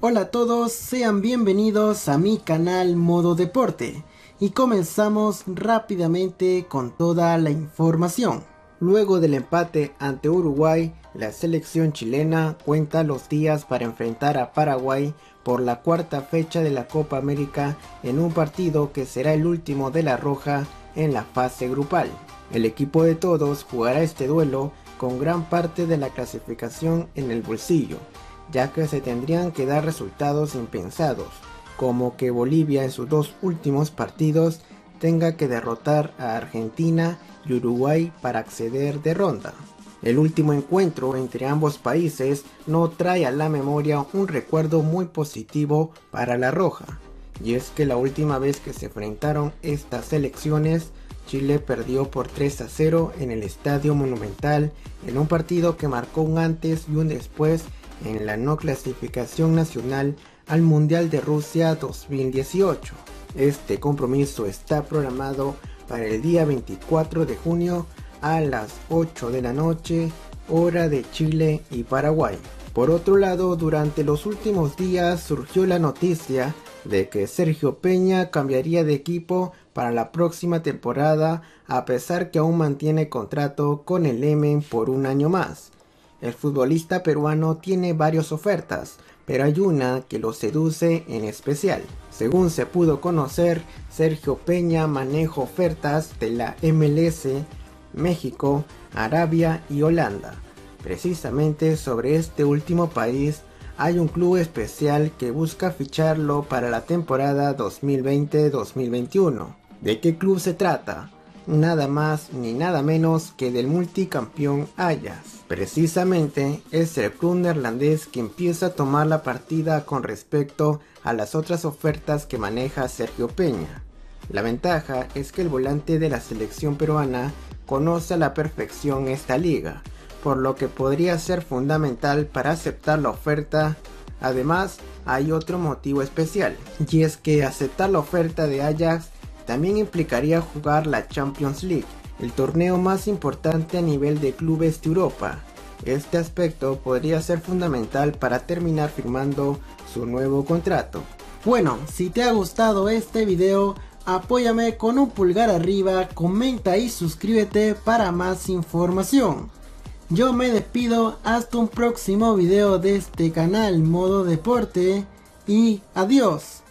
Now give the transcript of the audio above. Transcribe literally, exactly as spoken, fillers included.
Hola a todos, sean bienvenidos a mi canal Modo Deporte y comenzamos rápidamente con toda la información. Luego del empate ante Uruguay, la selección chilena cuenta los días para enfrentar a Paraguay por la cuarta fecha de la Copa América en un partido que será el último de la Roja en la fase grupal. El equipo de todos jugará este duelo con gran parte de la clasificación en el bolsillo, ya que se tendrían que dar resultados impensados, como que Bolivia en sus dos últimos partidos tenga que derrotar a Argentina y Uruguay para acceder de ronda. El último encuentro entre ambos países no trae a la memoria un recuerdo muy positivo para la Roja, y es que la última vez que se enfrentaron estas selecciones, Chile perdió por tres a cero en el Estadio Monumental en un partido que marcó un antes y un después en la no clasificación nacional al Mundial de Rusia dos mil dieciocho. Este compromiso está programado para el día veinticuatro de junio a las ocho de la noche, hora de Chile y Paraguay. Por otro lado, durante los últimos días surgió la noticia de que Sergio Peña cambiaría de equipo para la próxima temporada, a pesar que aún mantiene contrato con el M por un año más. El futbolista peruano tiene varias ofertas, pero hay una que lo seduce en especial. Según se pudo conocer, Sergio Peña maneja ofertas de la M L S, México, Arabia y Holanda. Precisamente sobre este último país hay un club especial que busca ficharlo para la temporada dos mil veinte dos mil veintiuno. ¿De qué club se trata? Nada más ni nada menos que del multicampeón Ajax. Precisamente es el club neerlandés que empieza a tomar la partida con respecto a las otras ofertas que maneja Sergio Peña. La ventaja es que el volante de la selección peruana conoce a la perfección esta liga, por lo que podría ser fundamental para aceptar la oferta. Además, hay otro motivo especial, y es que aceptar la oferta de Ajax también implicaría jugar la Champions League, el torneo más importante a nivel de clubes de Europa. Este aspecto podría ser fundamental para terminar firmando su nuevo contrato. Bueno, si te ha gustado este video, apóyame con un pulgar arriba, comenta y suscríbete para más información. Yo me despido hasta un próximo video de este canal Modo Deporte y adiós.